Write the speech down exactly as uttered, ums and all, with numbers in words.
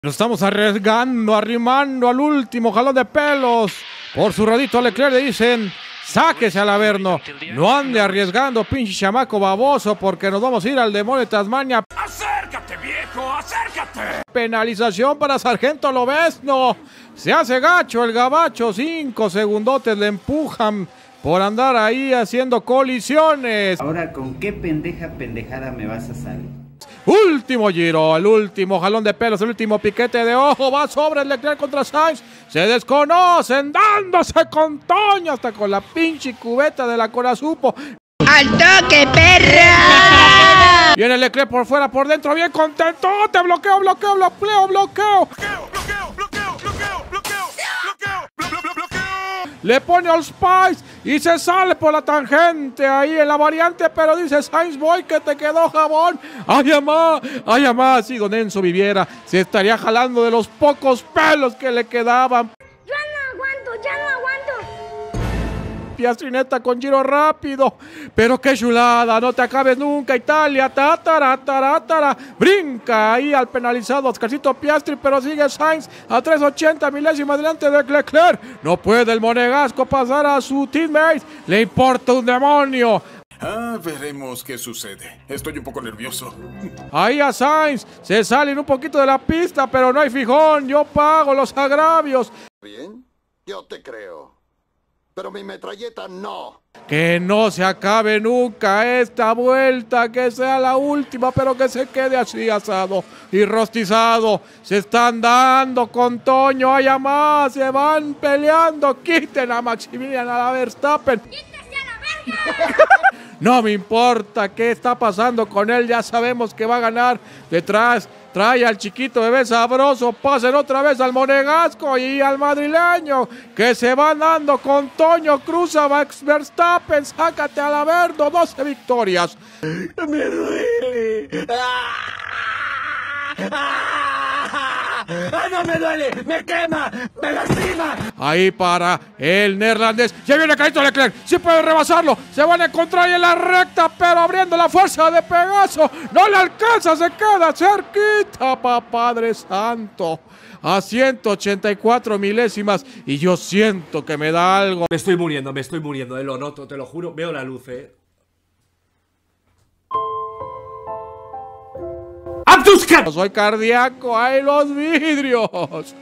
Nos estamos arriesgando, arrimando al último jalón de pelos. Por su radito a Leclerc le dicen, sáquese al Averno. No ande arriesgando, pinche chamaco baboso, porque nos vamos a ir al demonio de Tasmania. ¡Acércate, viejo! ¡Acércate! Penalización para Sargento Lobezno. Se hace gacho el gabacho, cinco segundotes le empujan por andar ahí haciendo colisiones. Ahora, ¿con qué pendeja pendejada me vas a salir? Último giro, el último jalón de pelos, el último piquete de ojo, va sobre el Leclerc contra Sainz, se desconocen, dándose con Toño, hasta con la pinche cubeta de la Corazupo. ¡Al toque, perra! Viene el Leclerc por fuera, por dentro, bien contento, te bloqueo, bloqueo, bloqueo, bloqueo. Bloqueo, bloqueo, bloqueo, bloqueo, bloqueo, bloqueo, bloqueo, bloqueo. Le pone All Spice y se sale por la tangente ahí en la variante, pero dice Sainz, voy que te quedó jabón. Ay, amá, ay, amá, si don Enzo viviera, se estaría jalando de los pocos pelos que le quedaban. Yo no aguanto, ya no aguanto. Piastri neta con giro rápido, pero qué chulada, no te acabes nunca Italia, tatara, tatara, brinca ahí al penalizado Oscarcito Piastri, pero sigue Sainz a tres ochenta milésimas delante de Leclerc, no puede el monegasco pasar a su teammate, le importa un demonio. Ah, veremos qué sucede. Estoy un poco nervioso. Ahí a Sainz, se salen un poquito de la pista, pero no hay fijón, yo pago los agravios. Bien, yo te creo. Pero mi metralleta no. Que no se acabe nunca esta vuelta, que sea la última, pero que se quede así asado y rostizado. Se están dando con Toño, hay a más, se van peleando. Quiten a Maximilian, a la Verstappen. ¡Quítese a la verga! No me importa qué está pasando con él, ya sabemos que va a ganar. Detrás trae al chiquito bebé sabroso, pasen otra vez al monegasco y al madrileño, que se van dando con Toño, cruza Max Verstappen, sácate al Averno, doce victorias. ¡Me duele! ¡Ah! ¡Ah! ¡Ah, no me duele! ¡Me quema! ¡Me lastima! Ahí para el neerlandés, ya viene Carlito Leclerc, sí puede rebasarlo, se van a encontrar ahí en la recta, pero abriendo la fuerza de Pegaso, no le alcanza, se queda cerquita, pa' Padre Santo, a ciento ochenta y cuatro milésimas, y yo siento que me da algo. Me estoy muriendo, me estoy muriendo, eh, lo noto, te lo juro, veo la luz, eh. Soy cardíaco, ¡ay, los vidrios!